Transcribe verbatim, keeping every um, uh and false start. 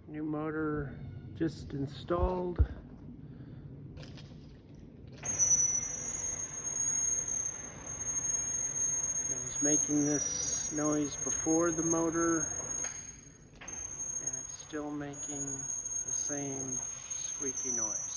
New motor just installed. It was making this noise before the motor, and it's still making the same squeaky noise.